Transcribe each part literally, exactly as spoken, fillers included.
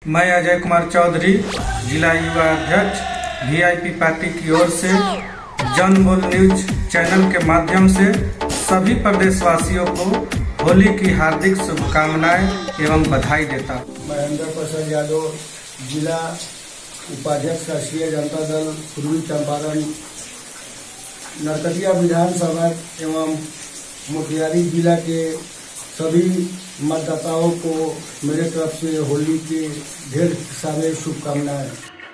मैं अजय कुमार चौधरी, जिला युवा अध्यक्ष, वीआईपी पार्टी की ओर से जनबोल न्यूज चैनल के माध्यम से सभी प्रदेशवासियों को होली की हार्दिक शुभकामनाएं एवं बधाई देता हूँ। महेंद्र प्रसाद यादव, जिला उपाध्यक्ष राष्ट्रीय जनता दल पूर्वी चंपारण नरकटिया विधानसभा एवं मोतिहारी जिला के सभी मतदाताओं को मेरे तरफ से होली के ढेर सारे शुभकामनाएं।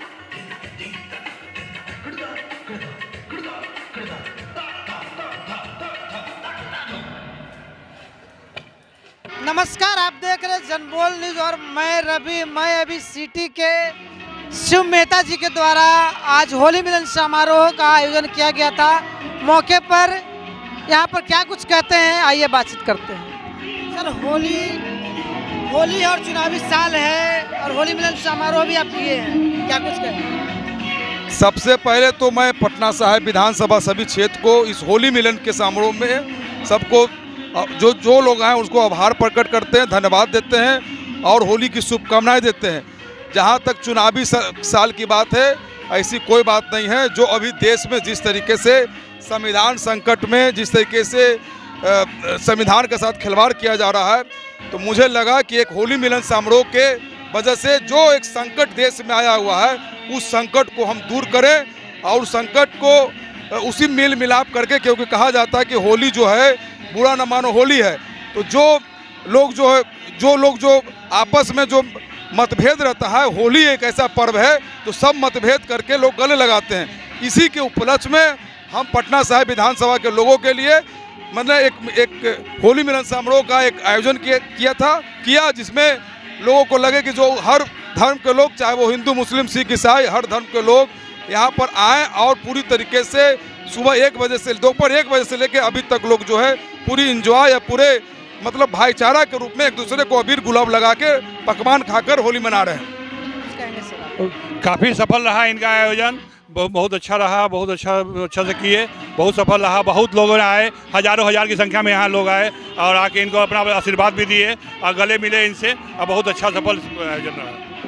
नमस्कार, आप देख रहे जनबोल न्यूज और मैं रवि। मैं अभी सिटी के शिव मेहता जी के द्वारा आज होली मिलन समारोह का आयोजन किया गया था। मौके पर यहाँ पर क्या कुछ कहते हैं, आइए बातचीत करते हैं। सर, होली होली और चुनावी साल है और होली मिलन समारोह भी आप किए हैं, क्या कुछ कहें? सबसे पहले तो मैं पटना साहिब विधानसभा सभी क्षेत्र को इस होली मिलन के समारोह में सबको जो जो लोग आए उसको आभार प्रकट करते हैं, धन्यवाद देते हैं और होली की शुभकामनाएं देते हैं। जहां तक चुनावी साल की बात है, ऐसी कोई बात नहीं है। जो अभी देश में जिस तरीके से संविधान संकट में जिस तरीके से संविधान के साथ खिलवाड़ किया जा रहा है, तो मुझे लगा कि एक होली मिलन समारोह के वजह से जो एक संकट देश में आया हुआ है, उस संकट को हम दूर करें और उस संकट को उसी मेल मिलाप करके, क्योंकि कहा जाता है कि होली जो है बुरा न मानो होली है। तो जो लोग जो है जो लोग जो आपस में जो मतभेद रहता है, होली एक ऐसा पर्व है तो सब मतभेद करके लोग गले लगाते हैं। इसी के उपलक्ष्य में हम पटना साहिब विधानसभा के लोगों के लिए मतलब एक एक होली मिलन समारोह का एक आयोजन किया किया था किया जिसमें लोगों को लगे कि जो हर धर्म के लोग, चाहे वो हिंदू, मुस्लिम, सिख, ईसाई, हर धर्म के लोग यहाँ पर आएँ और पूरी तरीके से सुबह एक बजे से दोपहर एक बजे से लेकर अभी तक लोग जो है पूरी इंजॉय या पूरे मतलब भाईचारा के रूप में एक दूसरे को अबीर गुलाब लगा के पकवान खाकर होली मना रहे हैं। काफ़ी सफल रहा इनका आयोजन, बहुत अच्छा रहा, बहुत अच्छा अच्छा से किए, बहुत सफल रहा। बहुत लोगों ने आए, हजारों हजार की संख्या में यहाँ लोग आए और आके इनको अपना आशीर्वाद भी दिए और गले मिले इनसे और बहुत अच्छा सफल आयोजन रहा।